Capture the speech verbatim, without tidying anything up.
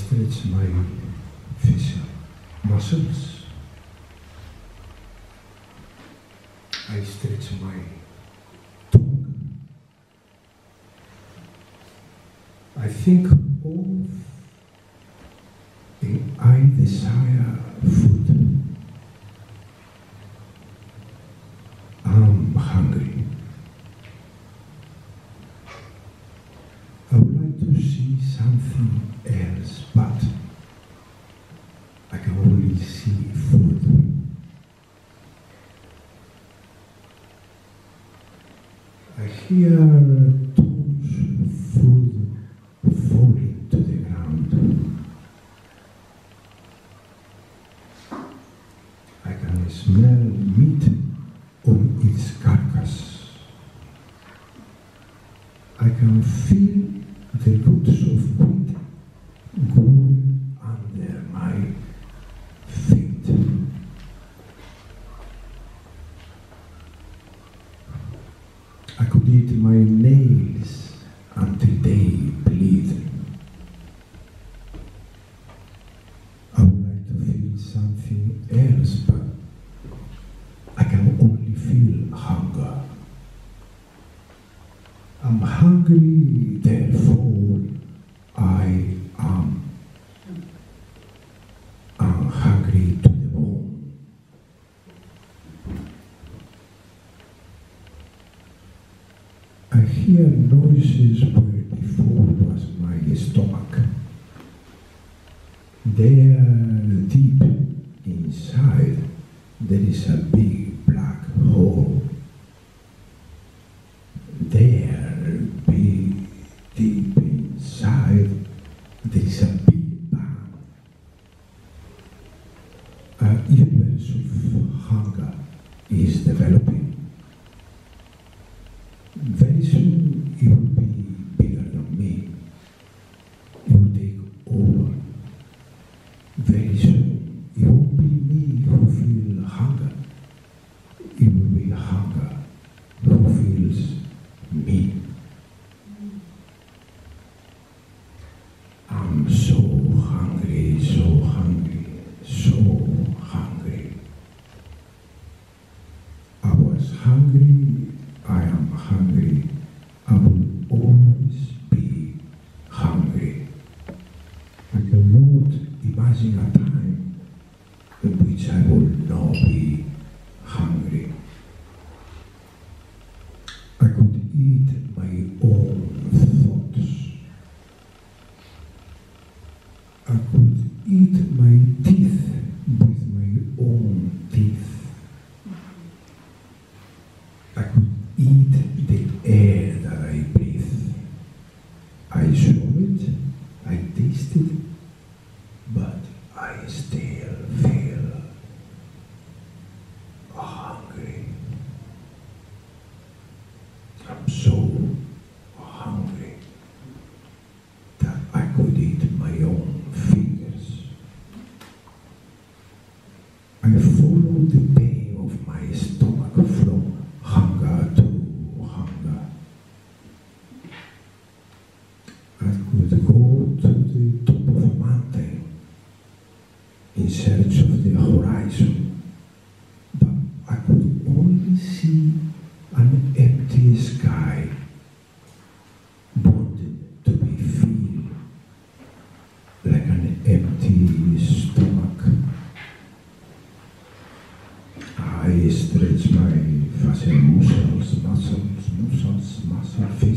stretch my facial muscles. I stretch my tongue. I think of the I desire food. I'm hungry. I would like to see something else, but I can only see food. I hear tones of food falling to the ground. I can smell meat on its carcass. I can feel the roots of wheat growing under my feet. I could eat my nails until they bleed. I would like to feel something else, but I can only feel hunger. I'm hungry, therefore I am. I'm hungry to the bone. I hear noises where before was my stomach. There, deep inside, there is a big black hole. There, big, deep inside, there is a big bang. A universe of hunger is developing. Very soon it will be bigger than me. It will take over. Very soon it won't be me who feel hunger. It will be hunger who feels me. I'm so hungry, so hungry, so hungry. I was hungry, I am hungry, I will always be hungry. I cannot imagine a time in which I will not be hungry. I could eat my own thoughts. I could eat my teeth with my own teeth. I could eat the air that I breathe. I saw it, I tasted it, but I still feel hungry. I'm so hungry that I could eat my own fingers. I follow the pain of my stomach from hunger to hunger. I could go to the top of a mountain in search of the horizon, but I could only see an empty sky, wanted to be filled like an empty stomach. I stretch my facial muscles, muscles, muscles, muscle